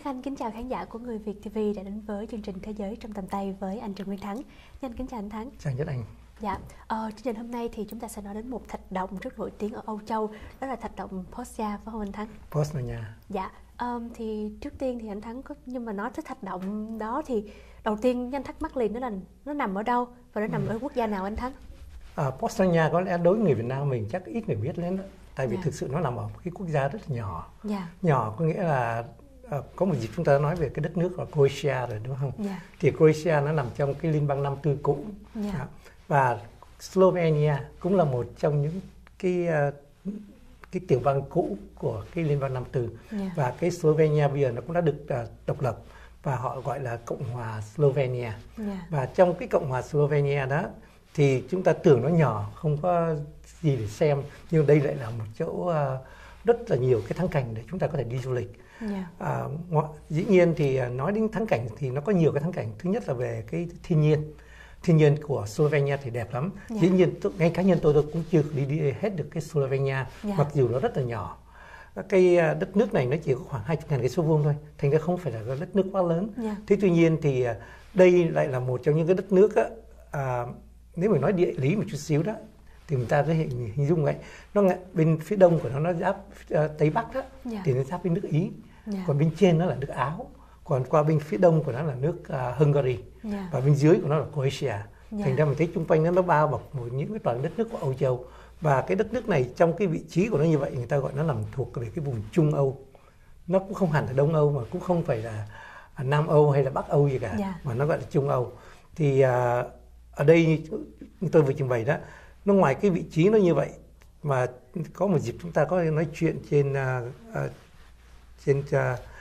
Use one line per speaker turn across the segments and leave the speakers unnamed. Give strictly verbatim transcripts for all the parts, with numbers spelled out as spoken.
Đức Anh kính chào khán giả của Người Việt ti vi đã đến với chương trình Thế giới trong tầm tay với anh Trần Nguyên Thắng. Nhân kính chào anh Thắng.
Chào Nhất Anh.
Dạ, ờ, chương trình hôm nay thì chúng ta sẽ nói đến một thạch động rất nổi tiếng ở Âu Châu, đó là thạch động Poznan, phải không anh Thắng?
Poznan.
Dạ, um, thì trước tiên thì anh Thắng có, nhưng mà nói tới thạch động đó thì đầu tiên anh thắc mắc liền đó là nó nằm ở đâu và nó nằm ừ. ở quốc gia nào anh Thắng?
À, Poznan có lẽ đối với người Việt Nam mình chắc ít người biết đến đó. Tại vì
Dạ.
thực sự nó nằm ở một cái quốc gia rất là nhỏ.
Dạ.
Nhỏ có nghĩa là à, có một dịp chúng ta nói về cái đất nước là Croatia rồi đúng không?
Dạ.
Thì Croatia nó nằm trong cái liên bang Nam Tư cũ.
Dạ.
À, và Slovenia cũng là một trong những cái uh, cái tiểu bang cũ của cái liên bang Nam Tư.
Yeah.
Và cái Slovenia bây giờ nó cũng đã được uh, độc lập và họ gọi là Cộng hòa Slovenia.
Yeah.
Và trong cái Cộng hòa Slovenia đó thì chúng ta tưởng nó nhỏ, không có gì để xem, nhưng đây lại là một chỗ uh, rất là nhiều cái thắng cảnh để chúng ta có thể đi du lịch.
Yeah.
À, dĩ nhiên thì nói đến thắng cảnh thì nó có nhiều cái thắng cảnh. Thứ nhất là về cái thiên nhiên. Thiên nhiên của Slovenia thì đẹp lắm. Yeah. Dĩ nhiên ngay cá nhân tôi, tôi cũng chưa đi, đi hết được cái Slovenia, yeah. mặc dù nó rất là nhỏ. Cái đất nước này nó chỉ có khoảng hai mươi nghìn cây số vuông thôi, thành ra không phải là đất nước quá lớn. Yeah. Thế tuy nhiên thì đây lại là một trong những cái đất nước á, à, nếu mà nói địa lý một chút xíu đó thì người ta có thể hình dung vậy. Nó bên phía đông của nó nó giáp uh, tây bắc đó, yeah. thì nó giáp với nước Ý. Yeah. Còn bên trên nó là nước Áo. Còn qua bên phía đông của nó là nước uh, Hungary. Yeah. Và bên dưới của nó là Croatia. Yeah. Thành ra mình thấy chung quanh nó, nó bao bọc một những cái toàn đất nước của Âu Châu. Và cái đất nước này trong cái vị trí của nó như vậy, người ta gọi nó nằm thuộc về cái vùng Trung Âu. Nó cũng không hẳn là Đông Âu, mà cũng không phải là Nam Âu hay là Bắc Âu gì cả, yeah. mà nó gọi là Trung Âu. Thì uh, ở đây tôi vừa trình bày đó, nó ngoài cái vị trí nó như vậy, mà có một dịp chúng ta có nói chuyện trên uh, uh, trên uh,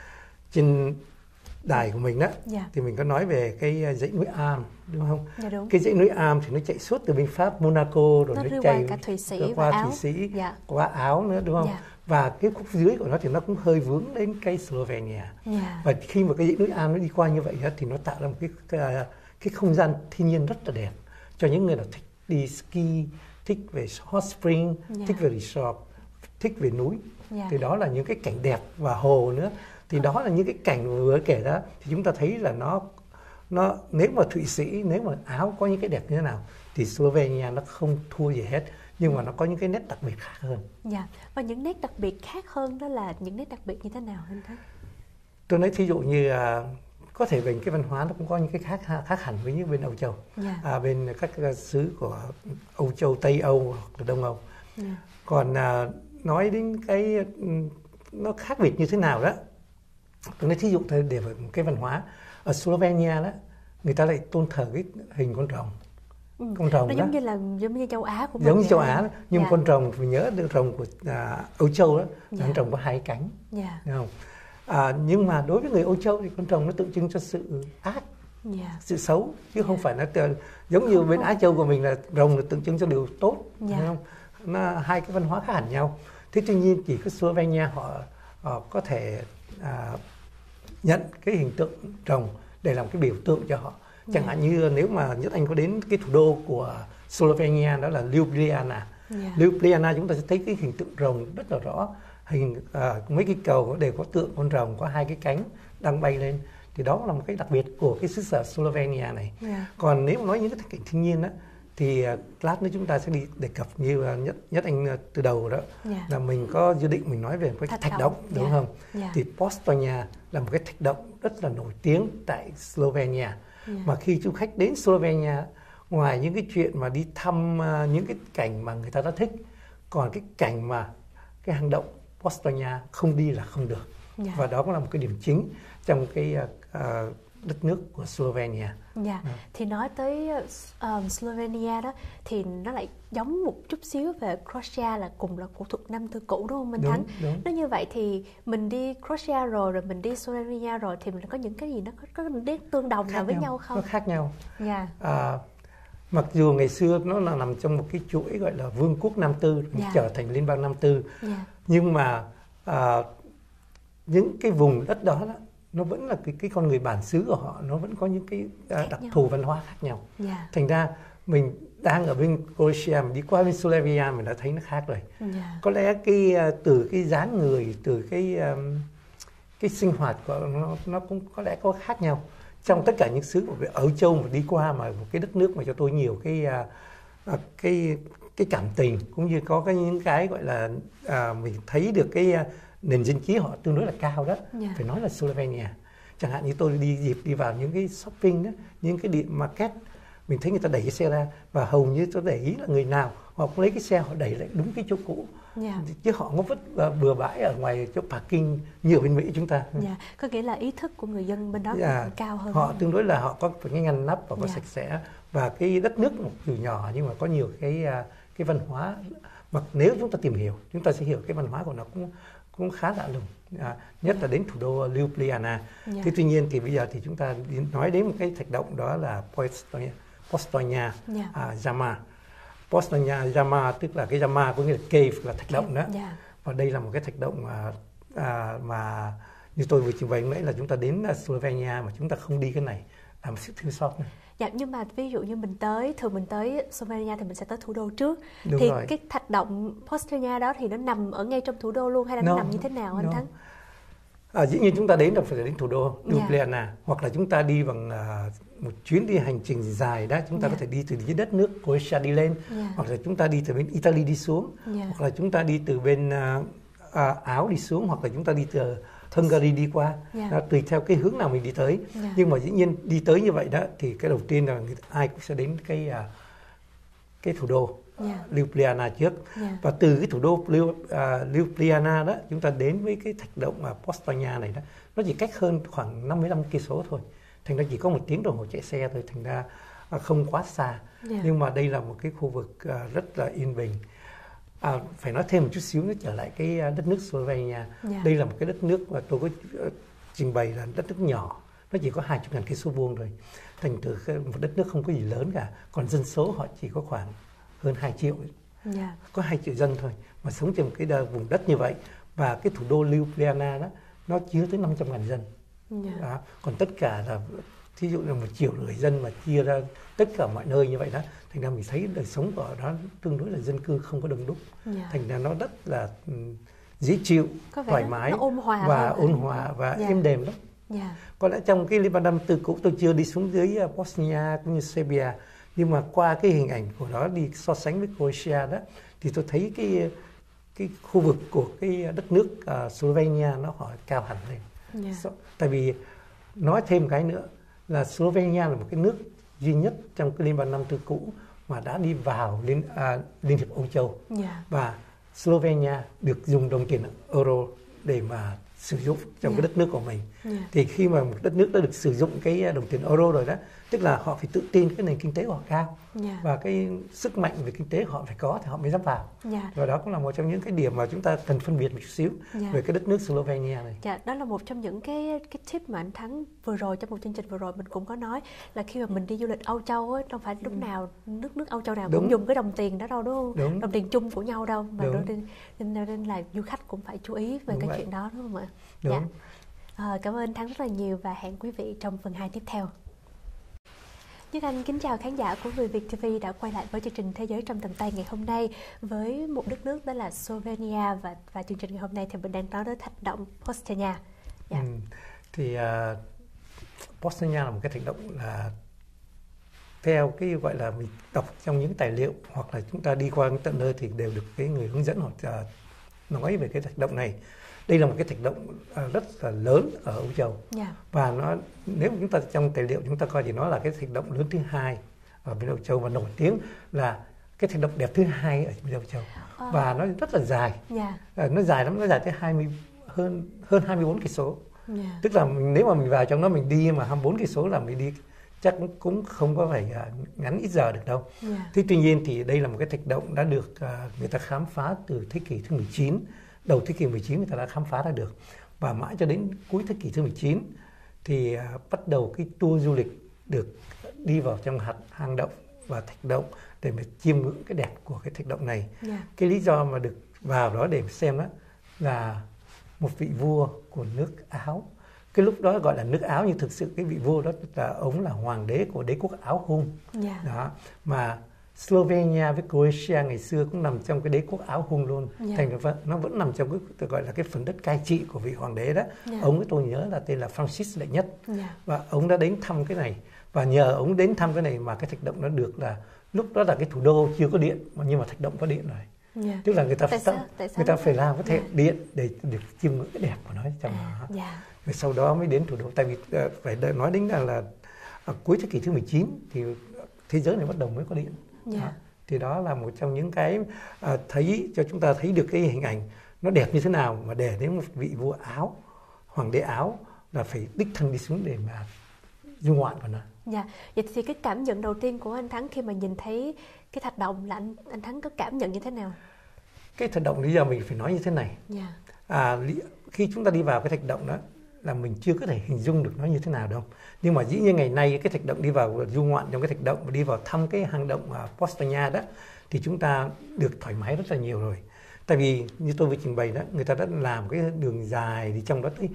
trên đài của mình đó, yeah. thì mình có nói về cái dãy núi Alps, đúng không?
Dạ, đúng.
Cái dãy núi Alps thì nó chạy suốt từ bên Pháp, Monaco, rồi nó, nó chạy
qua Thụy Sĩ
qua
và
Thụy
Áo.
Sĩ,
dạ.
qua Áo nữa, đúng không?
Dạ.
Và cái khúc dưới của nó thì nó cũng hơi vướng đến cái Slovenia.
Dạ.
Và khi mà cái dãy núi Alps nó đi qua như vậy đó, thì nó tạo ra một cái, cái cái không gian thiên nhiên rất là đẹp cho những người nào thích đi ski, thích về hot spring, yeah. thích về resort, thích về núi. Yeah. Thì đó là những cái cảnh đẹp, và hồ nữa. Thì đó là những cái cảnh vừa kể đó, thì chúng ta thấy là nó nó nếu mà Thụy Sĩ, nếu mà Áo có những cái đẹp như thế nào thì Slovenia nó không thua gì hết, nhưng mà nó có những cái nét đặc biệt khác hơn.
Dạ. Và những nét đặc biệt khác hơn đó là những nét đặc biệt như thế nào anh Thắng?
Tôi nói thí dụ như uh, có thể về cái văn hóa nó cũng có những cái khác khác hẳn với những bên Âu Châu. Yeah. À, bên các xứ của Âu Châu, Tây Âu hoặc là Đông Âu. Yeah. Còn uh, nói đến cái nó khác biệt như thế nào đó, tôi nói thí dụ thôi để một cái văn hóa ở Slovenia đó, người ta lại tôn thờ cái hình con rồng.
Ừ.
Con rồng
nó
đó
giống như là giống như châu Á của mình.
Giống như châu Á đó. Nhưng
dạ.
con rồng phải nhớ được rồng của à, Âu Châu đó,
dạ.
con rồng có hai cánh.
Dạ.
Đúng không? À, nhưng mà đối với người Âu Châu thì con rồng nó tượng trưng cho sự ác, dạ. sự xấu, chứ dạ. không phải nó tượng, giống như không, bên không. Á Châu của mình là rồng là tượng trưng cho điều tốt. Dạ. Đúng không? Nó hai cái văn hóa khác hẳn nhau. Thế tuy nhiên chỉ có Slovenia họ, họ có thể à, nhận cái hình tượng rồng để làm cái biểu tượng cho họ. Chẳng yeah. hạn như nếu mà Nhất Anh có đến cái thủ đô của Slovenia, đó là Ljubljana. Yeah. Ljubljana chúng ta sẽ thấy cái hình tượng rồng rất là rõ. Hình à, mấy cái cầu đều có tượng con rồng, có hai cái cánh đang bay lên. Thì đó là một cái đặc biệt của cái xứ sở Slovenia này. Yeah. Còn nếu mà nói những cái cảnh thiên nhiên á, thì uh, lát nữa chúng ta sẽ đi đề cập như uh, nhất, nhất Anh uh, từ đầu đó, yeah. là mình có dự định mình nói về một cái thạch, thạch động, động đúng yeah. không? Yeah. Thì Poznan là một cái thạch động rất là nổi tiếng tại Slovenia. Yeah. Mà khi du khách đến Slovenia, ngoài những cái chuyện mà đi thăm uh, những cái cảnh mà người ta đã thích, còn cái cảnh mà cái hang động Poznan không đi là không được. Yeah. Và đó cũng là một cái điểm chính trong cái uh, uh, đất nước của Slovenia.
Dạ. À. Thì nói tới um, Slovenia đó thì nó lại giống một chút xíu về Croatia, là cùng là cổ thuộc Nam Tư cũ, đúng không anh Thắng? Đúng. Nếu như vậy thì mình đi Croatia rồi rồi mình đi Slovenia rồi thì mình có những cái gì nó có, có nét tương đồng nào với nhau, nhau không?
Nó khác nhau.
Dạ.
À, mặc dù ngày xưa nó là nằm trong một cái chuỗi gọi là Vương quốc Nam Tư, dạ. trở thành Liên bang Nam Tư. Dạ. Nhưng mà à, những cái vùng đất đó, đó nó vẫn là cái, cái con người bản xứ của họ, nó vẫn có những cái uh, đặc nhau. thù văn hóa khác nhau. Yeah. Thành ra mình đang ở bên Croatia, mình đi qua bên Slovenia mình đã thấy nó khác rồi. Yeah. Có lẽ cái uh, từ cái dáng người, từ cái um, cái sinh hoạt của nó nó cũng có lẽ có khác nhau. Trong tất cả những xứ ở Âu Châu mà đi qua, mà một cái đất nước mà cho tôi nhiều cái uh, cái cái cảm tình, cũng như có cái những cái gọi là uh, mình thấy được cái uh, nền dân trí họ tương đối là cao đó. Yeah. Phải nói là Slovenia. Chẳng hạn như tôi đi dịp đi vào những cái shopping đó, những cái điểm market, mình thấy người ta đẩy cái xe ra và hầu như tôi để ý là người nào họ cũng lấy cái xe họ đẩy lại đúng cái chỗ cũ. Yeah. Chứ họ không vứt bừa bãi ở ngoài chỗ parking như ở bên Mỹ chúng ta.
Yeah. Có nghĩa là ý thức của người dân bên đó
yeah.
cũng cao hơn.
Họ tương đối là họ có cái ngăn nắp và có yeah. sạch sẽ, và cái đất nước dù nhỏ nhưng mà có nhiều cái cái văn hóa mà nếu chúng ta tìm hiểu chúng ta sẽ hiểu cái văn hóa của nó cũng cũng khá lạ lùng. À, nhất là đến thủ đô Ljubljana. Yeah. Thế tuy nhiên thì bây giờ thì chúng ta nói đến một cái thạch động, đó là Postojna, Postojna yeah. à, Jama. Postojna Jama tức là cái Jama có nghĩa là cave, là thạch động đó. Yeah. Và đây là một cái thạch động mà à, mà như tôi vừa trình bày nãy là chúng ta đến Slovenia mà chúng ta không đi cái này là một sự thiếu sót này.
Dạ, nhưng mà ví dụ như mình tới, thường mình tới Slovenia thì mình sẽ tới thủ đô trước.
Đúng
thì
rồi.
Cái thạch động Postojna đó thì nó nằm ở ngay trong thủ đô luôn hay là no, nó nằm như thế nào anh no. Thắng?
À, dĩ nhiên chúng ta đến là phải đến thủ đô Ljubljana, yeah. hoặc là chúng ta đi bằng uh, một chuyến đi hành trình dài đó, chúng ta yeah. có thể đi từ dưới đất nước Croatia đi lên, yeah. hoặc là chúng ta đi từ bên Italy đi xuống, yeah. hoặc là chúng ta đi từ bên uh, uh, Áo đi xuống, hoặc là chúng ta đi từ Hungary đi qua, yeah. đó, tùy theo cái hướng nào mình đi tới. Yeah. Nhưng mà dĩ nhiên đi tới như vậy đó thì cái đầu tiên là ai cũng sẽ đến cái uh, cái thủ đô yeah. Ljubljana trước, yeah. và từ cái thủ đô uh, Ljubljana đó chúng ta đến với cái thạch động uh, Postojna này đó, nó chỉ cách hơn khoảng năm mươi lăm cây số thôi, thành ra chỉ có một tiếng đồng hồ chạy xe thôi, thành ra uh, không quá xa. Yeah. Nhưng mà đây là một cái khu vực uh, rất là yên bình. À, phải nói thêm một chút xíu nữa trở lại cái đất nước Slovenia. Yeah. Đây là một cái đất nước mà tôi có uh, trình bày là đất nước nhỏ, nó chỉ có hai mươi ngàn cây số vuông thôi, thành từ một đất nước không có gì lớn cả, còn dân số họ chỉ có khoảng hơn hai triệu, yeah. có hai triệu dân thôi mà sống trên một cái vùng đất như vậy, và cái thủ đô Ljubljana đó nó chứa tới năm trăm ngàn dân. Yeah. Đó. Còn tất cả là thí dụ là một triệu rưỡi dân mà chia ra tất cả mọi nơi như vậy đó, thành ra mình thấy đời sống của đó tương đối là dân cư không có đông đúc, yeah. thành ra nó rất là dễ chịu, thoải mái
ôn hòa
và ôn hòa và yeah. êm đềm lắm.
Yeah.
Có lẽ trong cái Liên bang năm tư cũ tôi chưa đi xuống dưới Bosnia cũng như Serbia, nhưng mà qua cái hình ảnh của nó đi so sánh với Croatia đó thì tôi thấy cái cái khu vực của cái đất nước uh, Slovenia nó họ cao hẳn lên. Yeah. So, tại vì nói thêm cái nữa là Slovenia là một cái nước duy nhất trong cái Liên bang năm tư cũ mà đã đi vào Liên, uh, Liên hiệp Âu Châu. Yeah. Và Slovenia được dùng đồng tiền euro để mà sử dụng trong yeah. cái đất nước của mình. Yeah. Thì khi mà một đất nước đã được sử dụng cái đồng tiền euro rồi đó, tức là họ phải tự tin cái nền kinh tế của họ cao, yeah. và cái sức mạnh về kinh tế họ phải có thì họ mới dám vào. Yeah. Và đó cũng là một trong những cái điểm mà chúng ta cần phân biệt một chút xíu yeah. về cái đất nước Slovenia này.
Dạ, đó là một trong những cái cái tip mà anh Thắng vừa rồi trong một chương trình vừa rồi mình cũng có nói là khi mà mình đi du lịch Âu Châu ấy, không phải lúc nào nước nước Âu Châu nào đúng. cũng dùng cái đồng tiền đó đâu, đúng không? Đúng. Đồng tiền chung của nhau đâu, mà nên, nên, nên là du khách cũng phải chú ý về đúng cái vậy. Chuyện đó, đúng không ạ? Đúng. Dạ. À, cảm ơn Thắng rất là nhiều và hẹn quý vị trong phần hai tiếp theo. Nhất Anh kính chào khán giả của Người Việt ti vi đã quay lại với chương trình Thế giới trong tầm tay ngày hôm nay với một đất nước đó là Slovenia, và và chương trình ngày hôm nay thì mình đang nói đến thạch động Postojna.
Yeah. Ừ, thì uh, Postojna là một cái thạch động là theo cái gọi là mình đọc trong những tài liệu hoặc là chúng ta đi qua tận nơi thì đều được cái người hướng dẫn hoặc uh, nói về cái thạch động này. Đây là một cái thạch động rất là lớn ở Âu Châu, yeah. và nó nếu chúng ta trong tài liệu chúng ta coi thì nó là cái thạch động lớn thứ hai ở bên Âu Châu, và nổi tiếng là cái thạch động đẹp thứ hai ở bên Âu Châu, uh. và nó rất là dài, yeah. nó dài lắm, nó dài tới hai mươi hơn hơn hai mươi bốn cây số, yeah. tức là mình, nếu mà mình vào trong nó mình đi mà hai mươi bốn cây số là mình đi chắc cũng, cũng không có phải uh, ngắn ít giờ được đâu. Yeah. Thế tuy nhiên thì đây là một cái thạch động đã được uh, người ta khám phá từ thế kỷ thứ mười chín. Đầu thế kỷ mười chín người ta đã khám phá ra được, và mãi cho đến cuối thế kỷ thứ mười chín thì uh, bắt đầu cái tour du lịch được đi vào trong hạt hang động và thạch động để mà chiêm ngưỡng cái đẹp của cái thạch động này. Yeah. Cái lý do mà được vào đó để xem đó là một vị vua của nước Áo. Cái lúc đó gọi là nước Áo, nhưng thực sự cái vị vua đó là ông là hoàng đế của đế quốc Áo Hung. Yeah. Đó, mà Slovenia với Croatia ngày xưa cũng nằm trong cái đế quốc Áo Hung luôn. Yeah. Thành ra nó vẫn nằm trong cái gọi là cái phần đất cai trị của vị hoàng đế đó. Yeah. Ông ấy tôi nhớ là tên là Francis đệ nhất. Yeah. Và ông đã đến thăm cái này, và nhờ ông đến thăm cái này mà cái thạch động nó được là lúc đó là cái thủ đô chưa có điện, nhưng mà thạch động có điện rồi. Yeah. Tức là người ta phải sao? người ta phải làm có thể yeah. điện để được chiêm ngưỡng cái đẹp của nó trong à, đó. Yeah. Rồi sau đó mới đến thủ đô. Tại vì phải nói đến là, là ở cuối thế kỷ thứ mười chín thì thế giới này bắt đầu mới có điện. Yeah. Đó. Thì đó là một trong những cái à, thấy cho chúng ta thấy được cái hình ảnh nó đẹp như thế nào, mà để đến một vị vua Áo, hoàng đế Áo là phải đích thân đi xuống để mà du ngoạn của nó.
Dạ, vậy thì cái cảm nhận đầu tiên của anh Thắng khi mà nhìn thấy cái thạch động là anh anh Thắng có cảm nhận như thế nào?
Cái thạch động bây giờ mình phải nói như thế này. Yeah. À, khi chúng ta đi vào cái thạch động đó là mình chưa có thể hình dung được nó như thế nào đâu. Nhưng mà dĩ nhiên ngày nay cái thạch động đi vào du ngoạn trong cái thạch động và đi vào thăm cái hang động uh, Postojna đó thì chúng ta được thoải mái rất là nhiều rồi. Tại vì như tôi vừa trình bày đó, người ta đã làm cái đường dài đi trong đó tới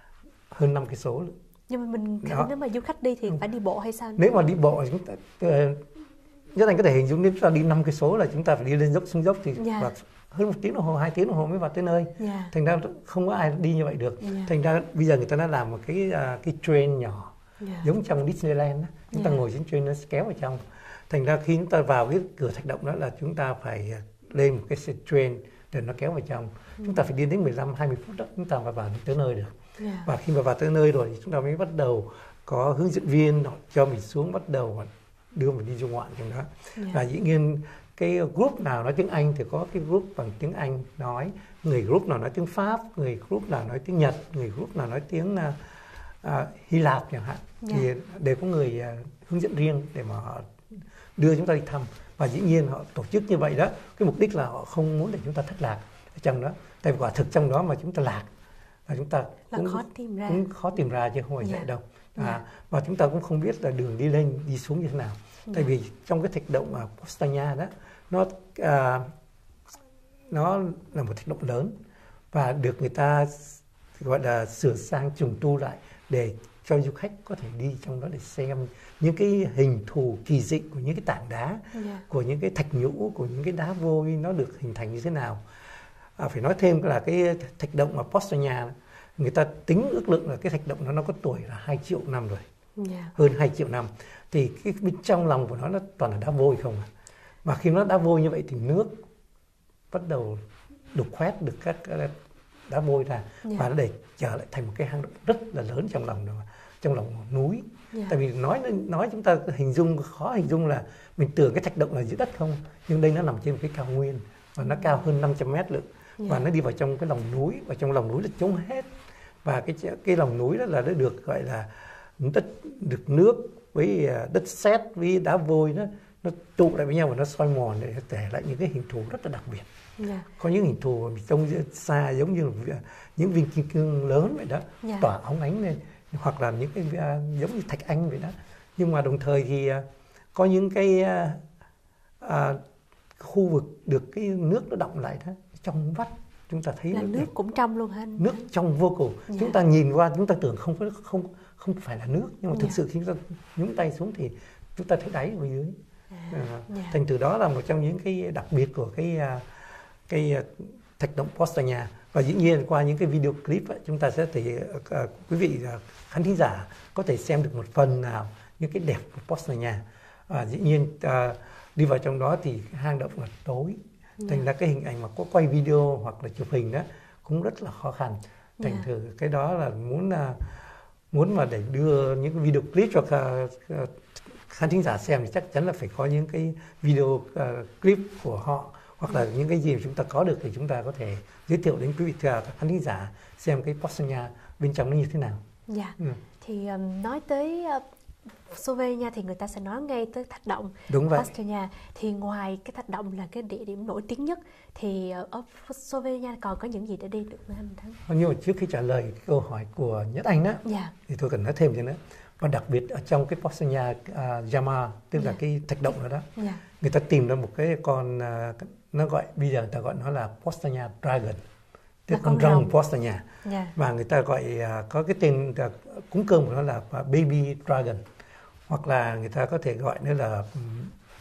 hơn năm cây số.
Nhưng mà mình nếu mà du khách đi thì phải đi bộ hay sao?
Nếu mà đi bộ chúng ta uh, nhất anh có thể hình dung nếu chúng ta đi năm cây số là chúng ta phải đi lên dốc xuống dốc thì yeah. và hơn một tiếng đồng hồ, hai tiếng đồng hồ mới vào tới nơi. Yeah. Thành ra không có ai đi như vậy được. Yeah. Thành ra bây giờ người ta đã làm một cái uh, cái train nhỏ, yeah. giống trong Disneyland đó. Chúng yeah. ta ngồi trên train nó kéo vào trong. Thành ra khi chúng ta vào cái cửa thạch động đó là chúng ta phải lên một cái train để nó kéo vào trong. Mm. Chúng ta phải đi đến mười lăm hai mươi phút đó chúng ta phải vào tới nơi được. Yeah. Và khi mà vào tới nơi rồi thì chúng ta mới bắt đầu có hướng dẫn viên cho mình xuống, bắt đầu đưa mình đi du ngoạn trong đó. Yeah. Và dĩ nhiên cái group nào nói tiếng Anh thì có cái group bằng tiếng Anh nói, người group nào nói tiếng Pháp, người group nào nói tiếng Nhật, người group nào nói tiếng uh, uh, Hy Lạp chẳng hạn. Yeah. Thì đều có người uh, hướng dẫn riêng để mà họ đưa chúng ta đi thăm. Và dĩ nhiên họ tổ chức như vậy đó, cái mục đích là họ không muốn để chúng ta thất lạc ở trong đó. Tại vì quả thực trong đó mà chúng ta lạc là chúng ta
là cũng khó tìm ra,
cũng khó tìm ra chứ không phải
yeah.
vậy đâu. À,
yeah.
Và chúng ta cũng không biết là đường đi lên đi xuống như thế nào. Yeah. Tại vì trong cái thạch động ở Postojna đó nó à, nó là một thạch động lớn và được người ta gọi là sửa sang trùng tu lại để cho du khách có thể đi trong đó để xem những cái hình thù kỳ dị của những cái tảng đá, yeah. của những cái thạch nhũ, của những cái đá vôi nó được hình thành như thế nào. À, phải nói thêm là cái thạch động ở Postojna người ta tính ước lượng là cái thạch động nó nó có tuổi là hai triệu năm rồi, yeah. hơn hai triệu năm. Thì cái bên trong lòng của nó nó toàn là đá vôi không à. Mà khi nó đá vôi như vậy thì nước bắt đầu đục khoét được các đá vôi ra, yeah. và nó để trở lại thành một cái hang động rất là lớn trong lòng trong lòng núi. Yeah. Tại vì nói nói chúng ta hình dung khó hình dung là mình tưởng cái thạch động là dưới đất không, nhưng đây nó nằm trên một cái cao nguyên và nó cao hơn năm trăm mét lượng. Yeah. Và nó đi vào trong cái lòng núi, và trong lòng núi là trống hết. Và cái cái lòng núi đó là nó được gọi là đất được nước với đất sét với đá vôi đó nó tụ lại với nhau và nó soi mòn để để lại những cái hình thù rất là đặc biệt. Yeah. Có những hình thù mình trông xa giống như là những viên kim cương lớn vậy đó, yeah. tỏa óng ánh lên, hoặc là những cái uh, giống như thạch anh vậy đó. Nhưng mà đồng thời thì uh, có những cái uh, uh, khu vực được cái nước nó đọng lại đó trong vắt, chúng ta thấy
là nước đẹp. Cũng trong luôn hả anh?
Nước trong vô cùng. Yeah. Chúng ta nhìn qua chúng ta tưởng không phải không không phải là nước, nhưng mà yeah. thực sự khi chúng ta nhúng tay xuống thì chúng ta thấy đáy ở dưới. À, yeah. Thành từ đó là một trong những cái đặc biệt của cái cái thạch động Postojna. Và dĩ nhiên qua những cái video clip ấy, chúng ta sẽ thể uh, quý vị uh, khán thính giả có thể xem được một phần nào những cái đẹp của Postojna. À, dĩ nhiên uh, đi vào trong đó thì hang động là tối, yeah. thành ra cái hình ảnh mà có quay video hoặc là chụp hình đó cũng rất là khó khăn. Thành yeah. thử cái đó là muốn uh, muốn mà để đưa những cái video clip cho uh, uh, khán thính giả xem thì chắc chắn là phải có những cái video uh, clip của họ, hoặc là những cái gì mà chúng ta có được thì chúng ta có thể giới thiệu đến quý vị khán thính giả xem cái Postojna bên trong nó như thế nào.
Dạ. Ừ. Thì um, nói tới uh, Slovenia thì người ta sẽ nói ngay tới thạch động Postojna. Thì ngoài cái thạch động là cái địa điểm nổi tiếng nhất thì ở Slovenia còn có những gì để đi được với anh Thắng?
Nhưng mà trước khi trả lời cái câu hỏi của Nhất Anh đó, dạ. thì tôi cần nói thêm cho nữa. Và đặc biệt ở trong cái Postojna uh, Jama, tức là yeah. cái thạch động đó đó, yeah. người ta tìm ra một cái con uh, nó gọi bây giờ người ta gọi nó là Postojna Dragon, tức con rồng Postojna, yeah. và người ta gọi uh, có cái tên uh, cúng cơm của nó là uh, Baby Dragon, hoặc là người ta có thể gọi nó là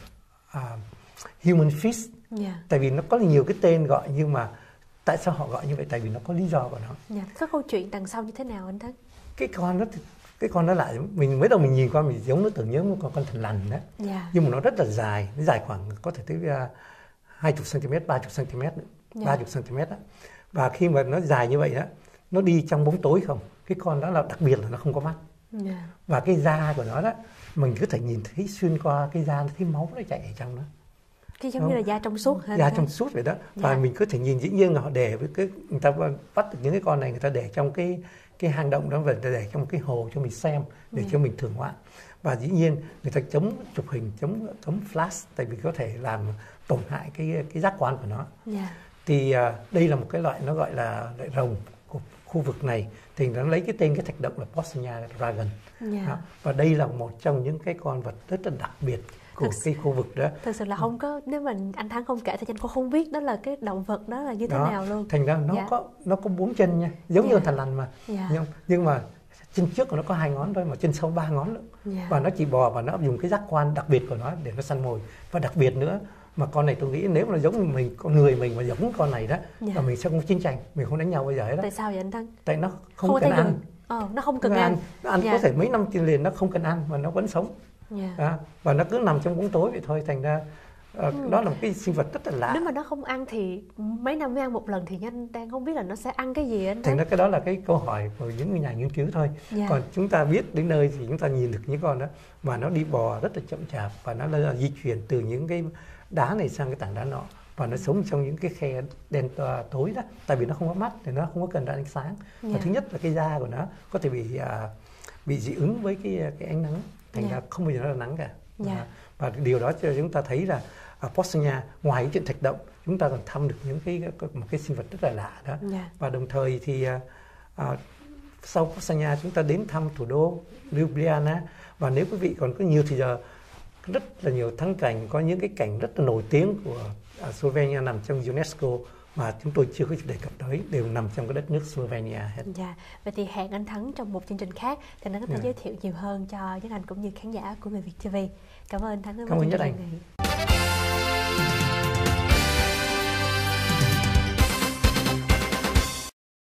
uh, human fish. Yeah. Tại vì nó có nhiều cái tên gọi, nhưng mà tại sao họ gọi như vậy? Tại vì nó có lý do của nó.
Yeah. Có câu chuyện đằng sau như thế nào anh Thắng?
Cái con đó cái con đó lại mình mới đầu mình nhìn qua mình giống nó tưởng nhớ một con con thằn lằn đó. Yeah. Nhưng mà nó rất là dài, nó dài khoảng có thể tới hai mươi xăng-ti-mét, ba mươi xăng-ti-mét, ba mươi xăng-ti-mét đó. Và khi mà nó dài như vậy đó, nó đi trong bóng tối không. Cái con đó là đặc biệt là nó không có mắt. Yeah. Và cái da của nó đó, mình có thể nhìn thấy xuyên qua cái da, thấy máu nó chảy ở trong đó.
Cái giống như là da trong suốt hả?
Da trong suốt vậy đó. Và yeah. mình có thể nhìn, dĩ nhiên là họ để với cái, người ta bắt được những cái con này, người ta để trong cái cái hang động đó, và để trong cái hồ cho mình xem, để yeah. cho mình thưởng ngoạn. Và dĩ nhiên người ta chống chụp hình, chống cấm flash, tại vì có thể làm tổn hại cái cái giác quan của nó. Yeah. Thì uh, đây là một cái loại nó gọi là loại rồng của khu vực này, thì nó lấy cái tên cái thạch động là Posnya Dragon. Yeah. Đó. Và đây là một trong những cái con vật rất là đặc biệt của thực cái khu vực đó.
Thực sự là không có, nếu mà anh Thắng không kể thì anh cũng không biết đó là cái động vật đó là như thế đó. nào luôn.
Thành ra nó yeah. có nó có bốn chân nha, giống yeah. như thằn lằn mà. Yeah. Nhưng, nhưng mà chân trước của nó có hai ngón thôi, mà chân sau ba ngón nữa. Yeah. Và nó chỉ bò và nó dùng cái giác quan đặc biệt của nó để nó săn mồi. Và đặc biệt nữa, mà con này tôi nghĩ nếu mà giống mình, con người mình mà giống con này đó, yeah. là mình sẽ không có chiến tranh, mình không đánh nhau bao giờ hết đó.
Tại sao vậy anh Thắng?
Tại nó không, không cần ăn.
Ờ, nó không cần nó ăn. ăn.
Nó ăn yeah. có thể mấy năm trên liền nó không cần ăn mà nó vẫn sống. Yeah. À, và nó cứ nằm trong bóng tối vậy thôi, thành ra uh, ừ. đó là một cái sinh vật rất là lạ.
Nếu mà nó không ăn thì mấy năm mới ăn một lần, thì anh đang không biết là nó sẽ ăn cái gì anh.
Thành ra cái đó là cái câu hỏi của những nhà nghiên cứu thôi. Yeah. Còn chúng ta biết đến nơi thì chúng ta nhìn được những con đó, và nó đi bò rất là chậm chạp, và nó là di chuyển từ những cái đá này sang cái tảng đá nọ, và nó sống trong những cái khe đen tối đó, tại vì nó không có mắt thì nó không có cần ra ánh sáng. Yeah. Và thứ nhất là cái da của nó có thể bị uh, bị dị ứng với cái cái ánh nắng, thành yeah. ra không bao giờ nó là nắng cả. Yeah. À, và điều đó cho chúng ta thấy là ở Posnya, ngoài cái chuyện thạch động, chúng ta còn thăm được những cái một cái sinh vật rất là lạ đó. Yeah. Và đồng thời thì uh, uh, sau Posnya chúng ta đến thăm thủ đô Ljubljana, và nếu quý vị còn có nhiều thì giờ rất là nhiều thắng cảnh, có những cái cảnh rất là nổi tiếng của uh, Slovenia nằm trong UNESCO mà chúng tôi chưa có đề cập tới, đều nằm trong cái đất nước Slovenia hết.
Dạ, vậy thì hẹn anh Thắng trong một chương trình khác thì anh có thể yeah. giới thiệu nhiều hơn cho Nhất Anh cũng như khán giả của Người Việt ti vi. Cảm ơn anh Thắng.
Cảm ơn Nhất Anh.